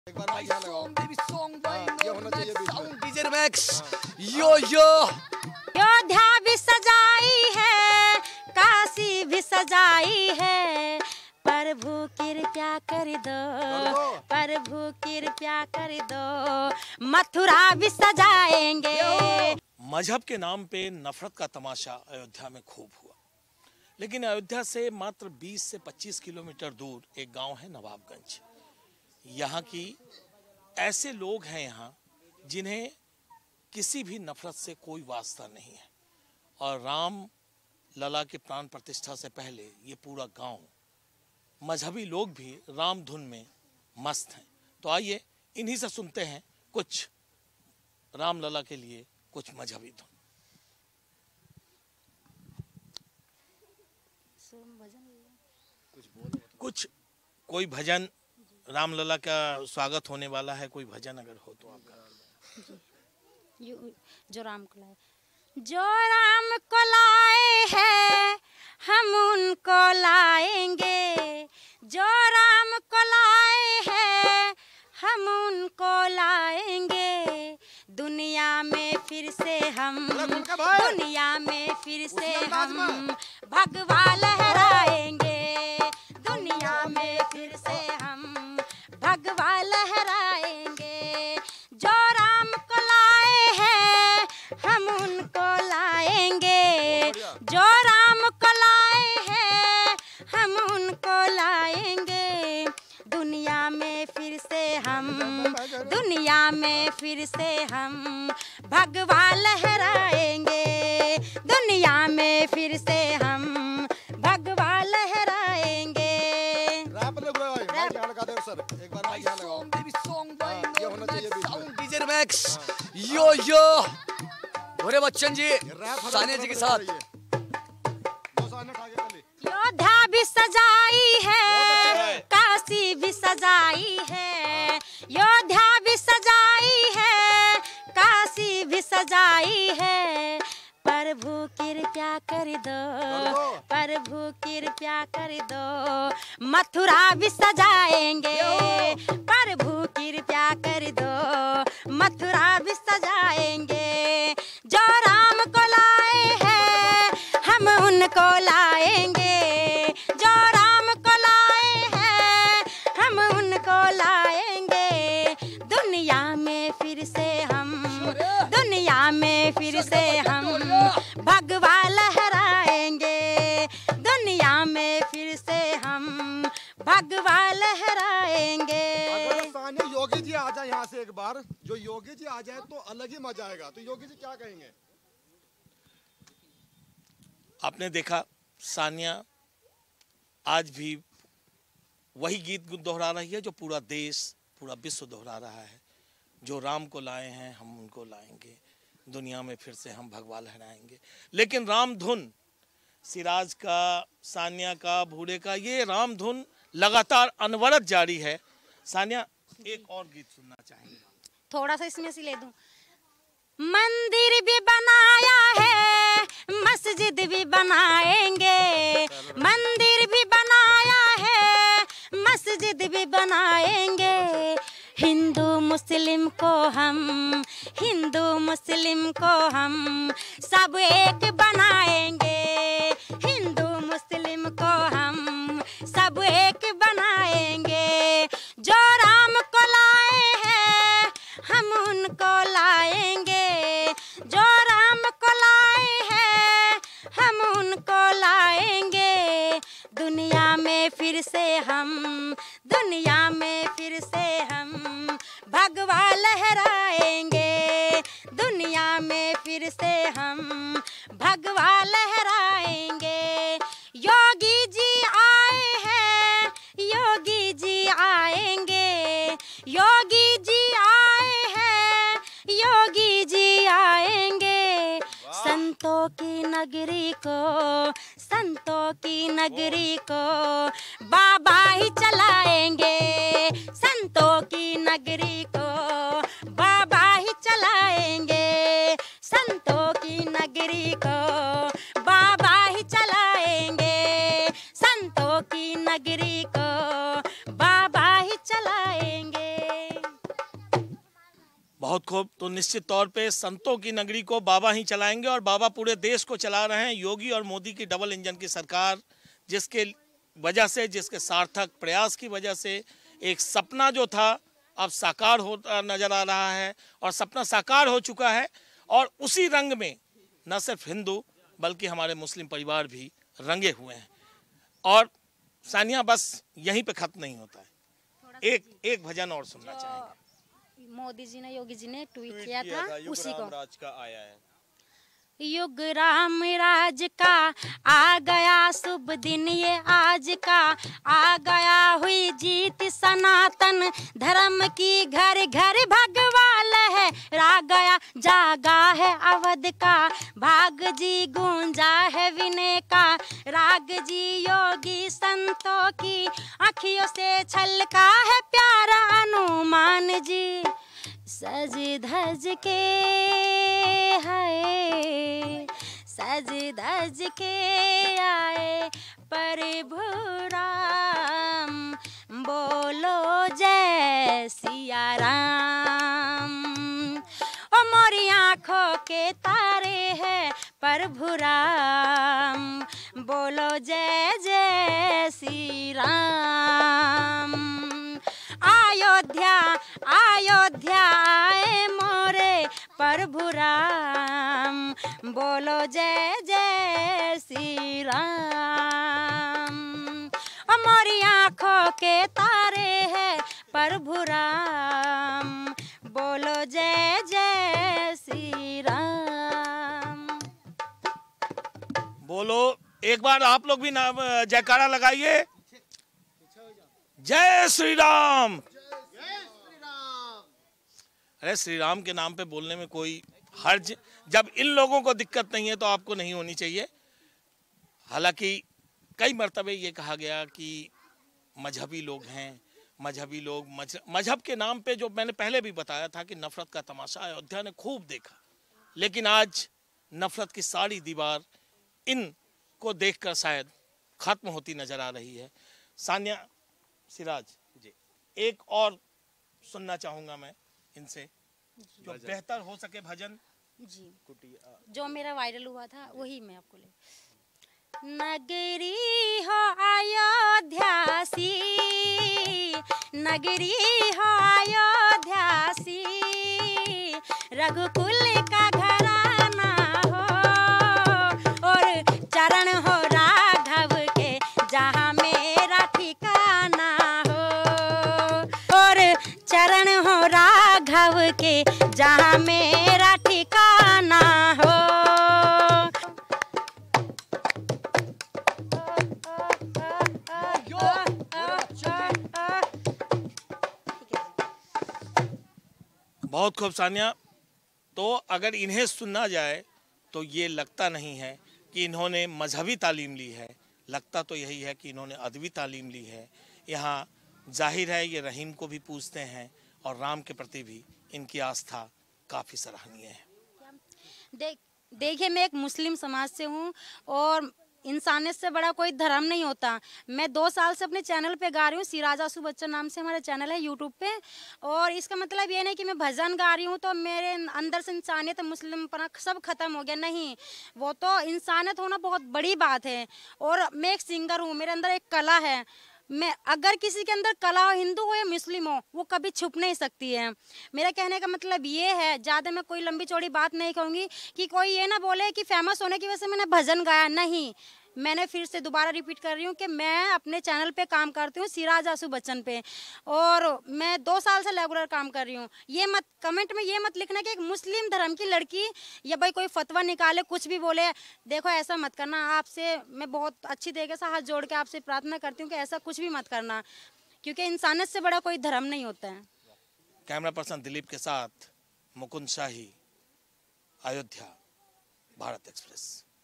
एक बार माइक यहाँ लगाओ। ये होना चाहिए बीच में। DJ Max yo yo. Ayodhya भी सजाई है, काशी भी सजाई है, प्रभु कृपया कर दो, प्रभु कृपया कर दो, मथुरा भी सजाएंगे। मजहब के नाम पे नफरत का तमाशा अयोध्या में खूब हुआ, लेकिन अयोध्या से मात्र 20 से 25 किलोमीटर दूर एक गांव है नवाबगंज। यहाँ की ऐसे लोग हैं यहाँ जिन्हें किसी भी नफरत से कोई वास्ता नहीं है, और राम लला के प्राण प्रतिष्ठा से पहले ये पूरा गांव, मजहबी लोग भी राम धुन में मस्त हैं। तो आइए इन्हीं से सुनते हैं कुछ राम लला के लिए कुछ मजहबी धुन। कुछ कोई भजन, रामलला का स्वागत होने वाला है, कोई भजन अगर हो तो आपका। जो राम को लाए, जो राम को लाए हैं हम उनको लाएंगे, जो राम को लाए हैं हम उनको लाएंगे, दुनिया में फिर से हम, दुनिया में फिर से हम भगवा लहराएंगे, दुनिया में फिर से हम भगवा लहराएंगे। जो राम को लाए हैं हम उनको लाएंगे, जो राम को लाए हैं हम उनको लाएंगे, दुनिया में फिर से हम, दुनिया में फिर से हम भगवा लहराएंगे, दुनिया में फिर से हम भगवा लहराएंगे। एक बार माइक यहाँ लगाओ। ये होना चाहिए बीच में। DJ Max yo yo. Bhore Bachchan ji Sania ji के साथ। अयोध्या भी सजाई है, काशी भी सजाई है, अयोध्या भी सजाई है, काशी भी सजाई है, प्रभु कृपया कर दो, प्रभु कृपया कर दो, मथुरा भी सजाएंगे, प्रभु कृपया कर दो, मथुरा भी सजाएंगे। जो राम को लाए हैं हम उनको लाएंगे, जो राम को लाए हैं हम उनको लाएंगे, दुनिया में फिर से हम, दुनिया में फिर से हम भगवा लहराएंगे, दुनिया में फिर से हम भगवा लहराएंगे। अगर योगी जी आ जाए यहाँ से एक बार, जो योगी जी आ जाए तो अलग ही मजा आएगा। तो योगी जी क्या कहेंगे? आपने देखा सानिया आज भी वही गीत दोहरा रही है जो पूरा देश, पूरा विश्व दोहरा रहा है। जो राम को लाए हैं हम उनको लाएंगे, दुनिया में फिर से हम भगवा लहराएंगे। लेकिन राम धुन, सिराज का, सानिया का, भूरे का, ये राम धुन लगातार अनवरत जारी है। सानिया एक और गीत सुनना चाहेंगे? थोड़ा सा इसमें से ले दूं। मंदिर भी बनाया है, मस्जिद भी बनाएंगे, मंदिर भी बनाया है, मस्जिद भी बनाएंगे, हिंदू मुस्लिम को हम, हिंदू मुस्लिम को हम सब एक बनाएंगे, हिंदू मुस्लिम को हम सब एक बनाएंगे। जो राम को लाए हैं हम उनको लाएंगे, जो राम को लाए हैं हम उनको लाएंगे, दुनिया में फिर से हम, दुनिया में फिर से हम भगवा लहराएंगे, दुनिया में फिर से हम भगवा लहराएंगे। योगी जी आए हैं, योगी जी आएंगे, योगी जी आए हैं, योगी जी आएंगे, संतों की नगरी को, संतों की नगरी को बाबा ही चलाएंगे, संतों की नगरी को बाबा ही चलाएंगे, संतों की नगरी को बाबा ही चलाएंगे, संतों की नगरी को बाबा ही चलाएंगे। बहुत खूब। तो निश्चित तौर पे संतों की नगरी को बाबा ही चलाएंगे और बाबा पूरे देश को चला रहे हैं। योगी और मोदी की डबल इंजन की सरकार, जिसके वजह से, जिसके सार्थक प्रयास की वजह से एक सपना जो था अब साकार होता नजर आ रहा है और सपना साकार हो चुका है। और उसी रंग में न सिर्फ हिंदू बल्कि हमारे मुस्लिम परिवार भी रंगे हुए हैं। और सानिया, बस यहीं पे खत्म नहीं होता है, एक भजन और सुनना चाहेंगे। मोदी जी ने, योगी जी ने ट्वीट किया था उसी को। राज का आया है, युग राम राज का आ गया शुभ दिन ये आज का, आ गया हुई जीत सनातन धर्म की, घर घर भगवा लहरा गया, जागा है अवध का भाग जी, गूंजा है विनय का राग जी, योगी संतों की आँखियों से छलका है प्यारा हनुमान जी, सज धज के है, सज धज के आए प्रभु राम, बोलो जय सिया राम। ओ मोरी आँखों के तारे है प्रभु राम, बोलो जय जय श्री राम। अयोध्या अयोध्या आए मोरे प्रभु राम, बोलो जय जय श्री राम। हमारी आँखों के तारे है प्रभु राम, बोलो जय जय श्री राम। बोलो, एक बार आप लोग भी नाम जयकारा लगाइए, जय श्री राम। अरे श्री राम के नाम पे बोलने में कोई हर्ज, जब इन लोगों को दिक्कत नहीं है तो आपको नहीं होनी चाहिए। हालांकि कई मर्तबे ये कहा गया कि मजहबी लोग हैं, मजहबी लोग मजहब के नाम पे, जो मैंने पहले भी बताया था कि नफरत का तमाशा अयोध्या ने खूब देखा, लेकिन आज नफरत की सारी दीवार इनको देखकर शायद खत्म होती नजर आ रही है। सानिया, सिराज जी, एक और सुनना चाहूंगा मैं इनसे, जो बेहतर हो सके भजन जी, जो मेरा वायरल हुआ था वही मैं आपको ले। नगरी हो अयोध्या सी, नगरी हो अयोध्या सी, रघुकुल का घराना हो, और चरण हो राघव के जहाँ मेरा ठिकाना हो, और चरण हो राघव के जहाँ मेरा ठिकाना हो। बहुत खूब सानिया। तो अगर इन्हें सुनना जाए तो ये लगता नहीं है कि इन्होंने मजहबी तालीम ली है, लगता तो यही है कि इन्होंने अदबी तालीम ली है। यहाँ जाहिर है ये रहीम को भी पूजते हैं और राम के प्रति भी इनकी आस्था काफ़ी सराहनीय है। देखिए, मैं एक मुस्लिम समाज से हूँ और इंसानियत से बड़ा कोई धर्म नहीं होता। मैं 2 साल से अपने चैनल पे गा रही हूँ, सिराज आसू बच्चन नाम से हमारा चैनल है यूट्यूब पे, और इसका मतलब ये नहीं कि मैं भजन गा रही हूँ तो मेरे अंदर से इंसानियत, मुस्लिमपना सब खत्म हो गया, नहीं। वो तो इंसानियत होना बहुत बड़ी बात है। और मैं एक सिंगर हूँ, मेरे अंदर एक कला है। मैं अगर किसी के अंदर कला हो, हिंदू हो या मुस्लिम हो, वो कभी छुप नहीं सकती है। मेरा कहने का मतलब ये है, ज़्यादा मैं कोई लंबी चौड़ी बात नहीं कहूँगी कि कोई ये ना बोले कि फेमस होने की वजह से मैंने भजन गाया, नहीं। मैंने फिर से दोबारा रिपीट कर रही हूँ कि मैं अपने चैनल पे काम करती हूँ सिराज आसू बच्चन पे, और मैं 2 साल से रेगुलर काम कर रही हूँ। ये मत कमेंट में ये मत लिखना कि एक मुस्लिम धर्म की लड़की या भाई कोई फतवा निकाले, कुछ भी बोले, देखो ऐसा मत करना। आपसे मैं बहुत अच्छी तरीके से हाथ जोड़ के आपसे प्रार्थना करती हूँ कि ऐसा कुछ भी मत करना, क्योंकि इंसानियत से बड़ा कोई धर्म नहीं होता है। कैमरा पर्सन दिलीप के साथ मुकुंद शाही, अयोध्या, भारत एक्सप्रेस।